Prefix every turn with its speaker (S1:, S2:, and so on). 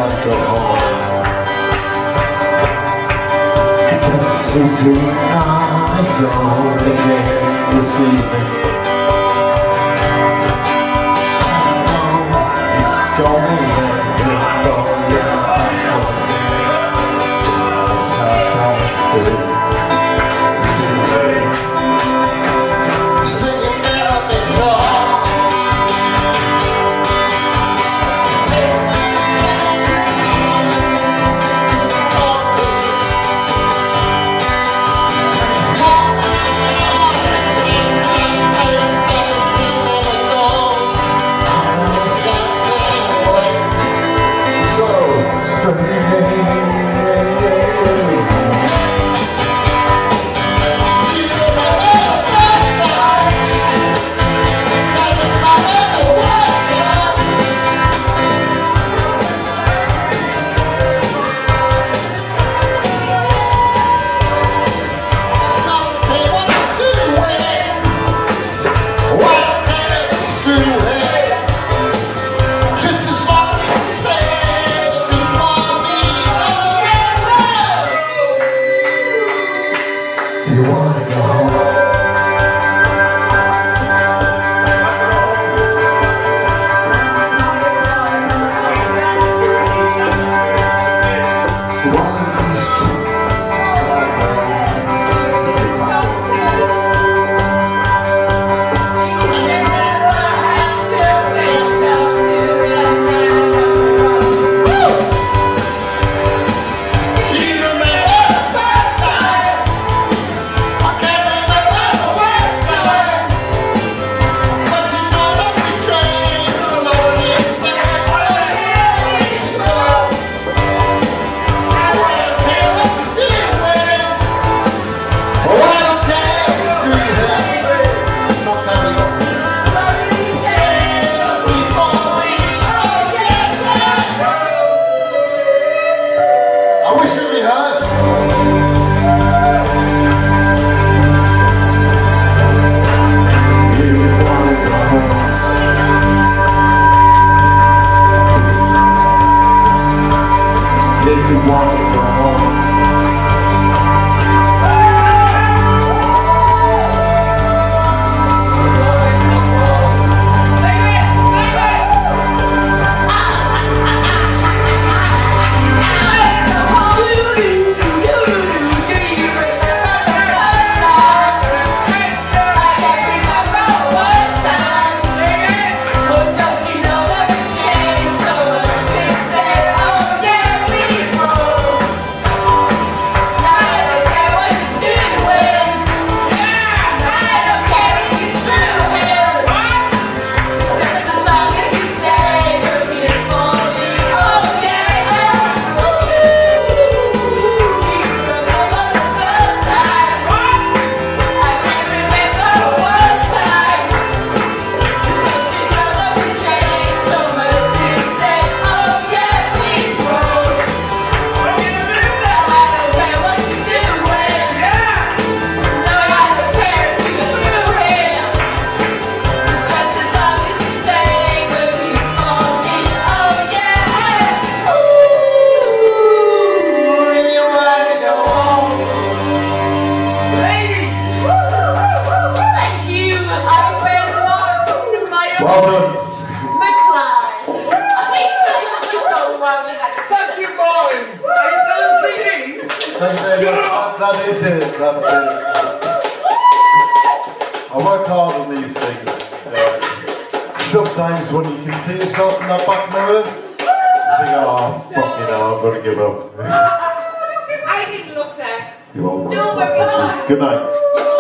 S1: want to go home. Because the city nights only there this evening. You're gonna let me go, you wanna go home. If you want to go home. Well done.
S2: Thank you, Martin. Are you selling CDs?
S1: That is it. That's it. I work hard on these things. Sometimes when you can see yourself in that back mirror, you think, oh, fucking hell, I've got to give up.
S2: I didn't look there.
S1: You won't.
S2: Don't worry.
S1: Good night.